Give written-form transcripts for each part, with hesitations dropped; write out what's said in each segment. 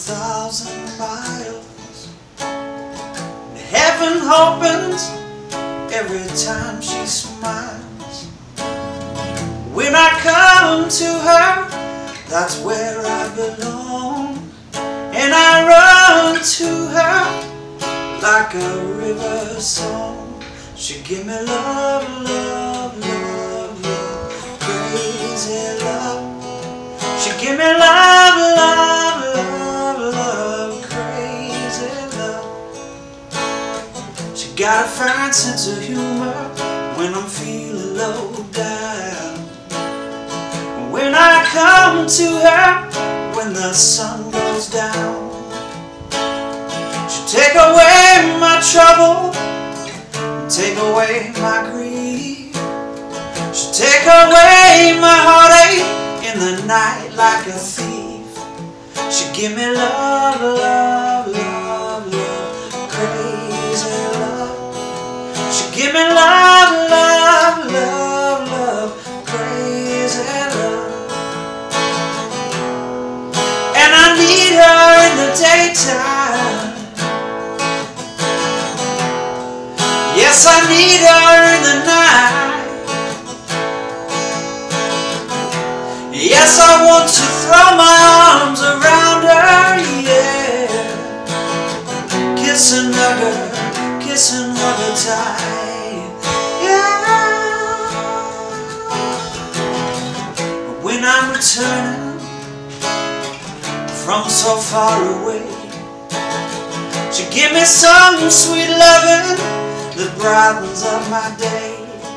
1,000 miles. Heaven opens every time she smiles. When I come to her, that's where I belong. And I run to her like a river song. She give me love, love, love, love, crazy love. She give me love, love, love, love, crazy love. She got a fine sense of humor when I'm feeling low down. When I come to her, when the sun goes down, she'll take away my trouble, take away my grief. She'll take away my heartache in the night like a thief. She'll give me love, love, love, love, crazy love. She'll give me love, love, love, love, crazy love. And I need her in the daytime. Yes, I need her in the night. Yes, I want to throw my arms around her, yeah. Kiss and hug her, kiss and hug her tight, yeah. But when I'm returning from so far away, she give me some sweet loving that brightens up my day.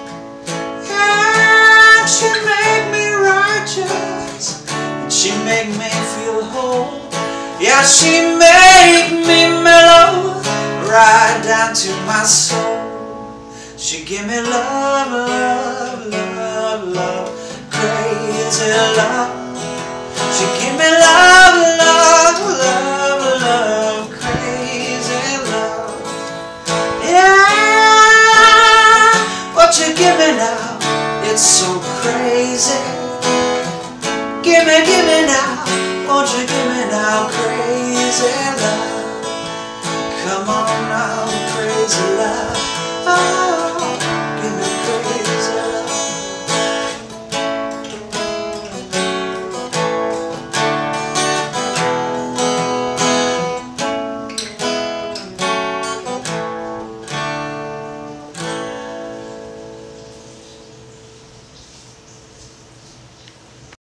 And she make me righteous, and she make me feel whole. Yeah, she make me mellow right down to my soul. She give me love, love, love, love, crazy love. She give me love, love, love, love, crazy love. Yeah, what you give me now, it's so crazy. Give me now, won't you give me now, crazy love. Come on now, crazy love. Oh.